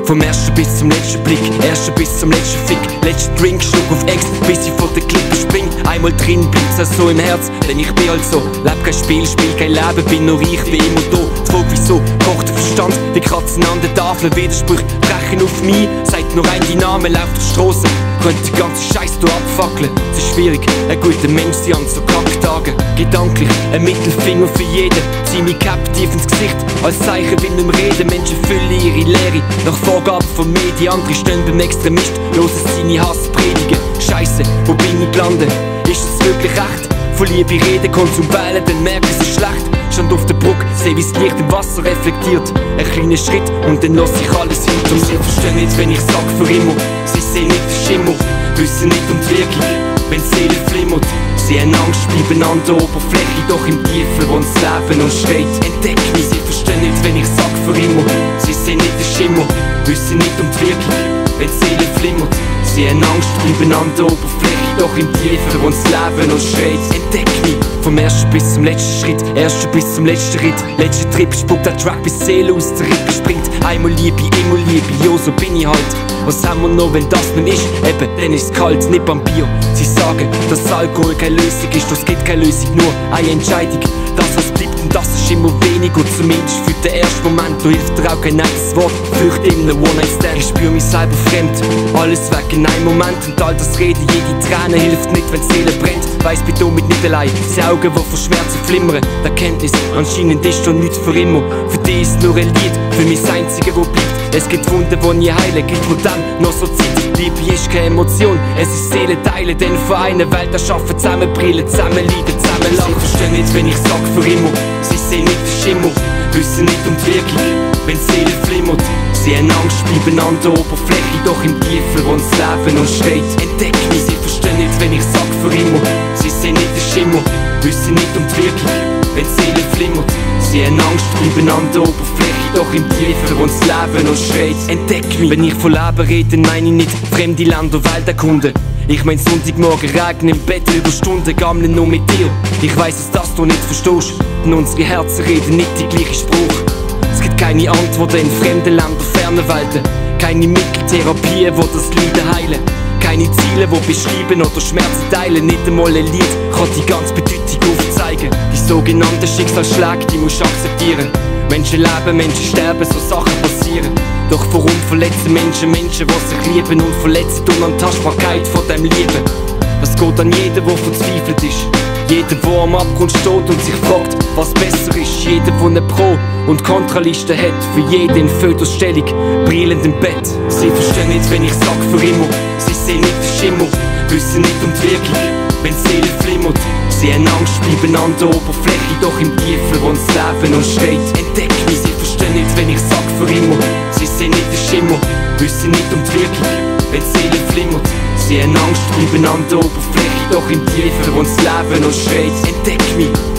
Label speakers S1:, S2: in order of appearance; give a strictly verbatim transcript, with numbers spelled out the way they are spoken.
S1: Vom ersten bis zum letzten Blick, ersten bis zum letzten Fick. Letzter Drink, Schluck auf Ex, bis ich von der Klippe spring. Einmal drin bleibt's auch so im Herz, denn ich bin halt so. Leb kein Spiel, spiel kein Leben, bin nur ich wie immer da. Die Frage wieso, kocht der Verstand, wie Katzen an der Tafel. Widersprüche brechen auf mich, sagt nur ein die Name, läuft auf die Strasse. Könnte den ganzen Scheiß hier abfackeln. Es ist schwierig, ein guter Mensch sein an so Kacktagen. Gedanklich, ein Mittelfinger für jeden. Zieh mich captiv ins Gesicht, als Zeichen will nicht mehr reden. Menschen füllen ihre Leere nach Vorgaben von Medien. Andere stehen beim Extremist, hören seine Hasspredigen. Scheisse, wo bin ich gelandet? Ist es wirklich echt? Von Liebe reden, Konsum wählen, dann merken sie schlecht. Stand auf der Brücke, seh wie's Licht im Wasser reflektiert. Ein kleiner Schritt und dann lass ich alles hinter mir. Sie verstehen nicht, wenn ich sag für immer. Sie sehen nicht den Schimmer, wissen nicht um die Wirkung, wenn die Seele flimmert. Sie haben Angst, bleiben an der Oberfläche, doch im Tiefen, wo das Leben uns steht. Entdeck mich, sie verstehen nicht, wenn ich sag für immer. Sie sehen nicht den Schimmer, wissen nicht um die Wirkung, wenn die Seele flimmert. Sie haben Angst, bleiben an der Oberfläche, doch im Tiefen, wo das Leben uns schreit. Entdeck mich, vom ersten bis zum letzten Schritt, ersten bis zum letzten Ritt. Letzter Trip, spuckt der Track, bis die Seele aus der Rippe springt. Einmal Liebe, immer Liebe, jo, so bin ich halt. Was haben wir noch, wenn das nicht ist? Eben, dann ist's kalt, nicht beim Bier. Sie sagen, dass Alkohol keine Lösung ist, das gibt keine Lösung, nur eine Entscheidung. Das, was bleibt, und das ist immer wenig, und zumindest für den ersten Moment, da hilft dir auch kein nettes Wort. Fürcht in einem One-Night-Stand, ich spür mich selber fremd. Alles weg in einem Moment, und all das Reden, jede Träne hilft nicht, wenn die Seele brennt. Weiss, bin damit nicht allein, die Augen, die vor Schmerzen flimmern. Die Erkenntnis, anscheinend ist schon nichts für immer. Für dich ist nur ein Lied, für mich das Einzige, wo bleibt. Es gibt Wunden, die nie heilen, gibt nur dann noch so Zeit. Liebe ist keine Emotion, es ist Seelenteilen, denn für eine Welt erschaffen, zusammen brillen, zusammen leiden, zusammen lachen. Sie verstehen nicht, wenn ich sag für immer. Sie sehen nicht den Schimmer, wissen nicht um die Wirkung, wenn die Seele flimmert. Sie haben Angst, bleiben an der Oberfläche, doch im Tiefen, wo das Leben uns steht. Entdeck mich, sie verstehen nicht, wenn ich sag für immer. Sie sehen nicht den Schimmer, wissen nicht um die Wirkung, wenn die Seele flimmert. Sie haben Angst, bleiben an der Oberfläche, doch im Tiefen, wo das Leben uns schreit. Entdeck mich. Wenn ich von Leben rede, meine ich nicht fremde Länder, Welt erkunden. Ich mein Sonntagmorgen Regen im Bett über Stunden, gammeln nur mit dir. Ich weiss, dass das du nicht verstehst, denn unsere Herzen reden nicht die gleiche Spruch. Es gibt keine Antworten in fremden Ländern, fernen Welten. Keine Mitteltherapien, die das Leiden heilen. Keine Ziele, die beschreiben oder Schmerzen teilen. Nicht einmal ein Lied kann die ganze Bedeutung aufzeigen. Die sogenannten Schicksalsschläge, die musst du akzeptieren. Menschen leben, Menschen sterben, so Sachen passieren. Doch warum verletzen Menschen Menschen, die sich lieben, und verletzen die Unantastbarkeit von dem Lieben? Das geht an jeden, der verzweifelt ist. Jeder, der am Abgrund steht und sich fragt, was besser ist. Jeder, der eine Pro- und Kontraliste hat. Für jeden in Fötusstellung, brillend im Bett. Sie verstehen nicht, wenn ich sag für immer. Sie sehen nicht den Schimmer, wissen nicht um die Wirkung, wenn die Seele flimmert. Sie haben Angst, bleiben an der Oberfläche, doch im Tiefen, wo das Leben uns steht. Entdeck mich, sie verstehen nicht, wenn ich sag für immer. Sie sehen nicht den Schimmer, wissen nicht um die Wirkung, wenn die Seele flimmert. Sie haben Angst, bleiben an der Oberfläche, doch im Tiefen, wo das Leben uns schreit. Entdeck mich.